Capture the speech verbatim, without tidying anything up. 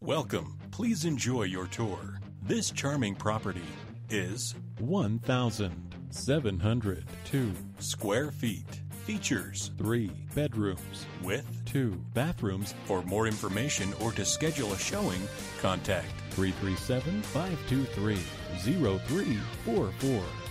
Welcome. Please enjoy your tour. This charming property is one thousand seven hundred two square feet. Features three bedrooms with two bathrooms. For more information or to schedule a showing, contact three three seven, five two three, zero three four four.